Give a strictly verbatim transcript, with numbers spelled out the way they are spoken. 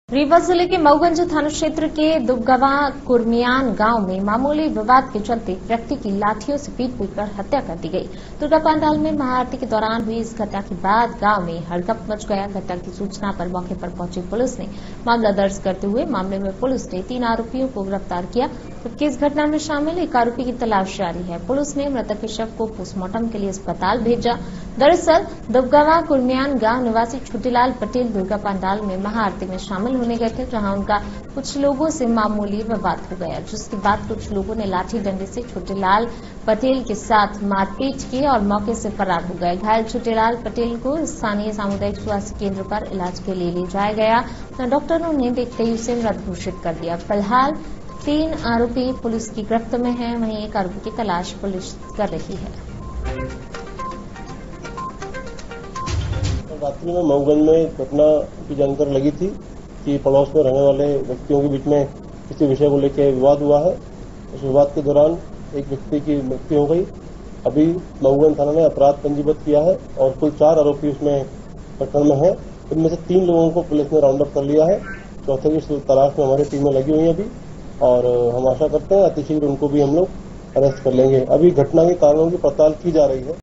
रीवा जिले के मऊगंज थाना क्षेत्र के दुबगवा कुर्मियान गांव में मामूली विवाद के चलते व्यक्ति की लाठियों से पीट पीट कर हत्या कर दी गई। दुर्गा पंडाल में महाआरती के दौरान हुई इस घटना के बाद गांव में हड़कंप मच गया। घटना की सूचना पर मौके पर पहुंची पुलिस ने मामला दर्ज करते हुए मामले में पुलिस ने तीन आरोपियों को गिरफ्तार किया, जबकि इस घटना में शामिल एक आरोपी की तलाश जारी है। पुलिस ने मृतक के शव को पोस्टमार्टम के लिए अस्पताल भेजा। दरअसल दुबगवा कुर्मियान गांव निवासी छोटेलाल पटेल दुर्गा पंडाल में महाआरती में शामिल होने गए थे, जहां उनका कुछ लोगों से मामूली विवाद हो गया, जिसके बाद कुछ लोगों ने लाठी डंडे से छोटेलाल पटेल के साथ मारपीट की और मौके से फरार हो गए। घायल छोटेलाल पटेल को स्थानीय सामुदायिक स्वास्थ्य केंद्र पर इलाज के लिए ले जाया गया। डॉक्टरों ने देखते ही उसे मृत घोषित कर दिया। फिलहाल तीन आरोपी पुलिस की गिरफ्त में हैं, वहीं एक आरोपी की तलाश पुलिस कर रही है। रात्रि में मऊगंज में घटना की जानकारी लगी थी कि पड़ोस में रहने वाले व्यक्तियों के बीच में किसी विषय को लेकर विवाद हुआ है। उस विवाद के दौरान एक व्यक्ति की मृत्यु हो गई। अभी मऊगंज थाना ने अपराध पंजीबद्ध किया है और कुल चार आरोपी उसमें प्रकरण में है। इनमें से तीन लोगों को पुलिस ने राउंड अप कर लिया है। चौथे की तलाश में हमारी टीमें लगी हुई हैं अभी, और हम आशा करते हैं अतिशीघ्र उनको भी हम लोग अरेस्ट कर लेंगे। अभी घटना के कारणों की पड़ताल की जा रही है।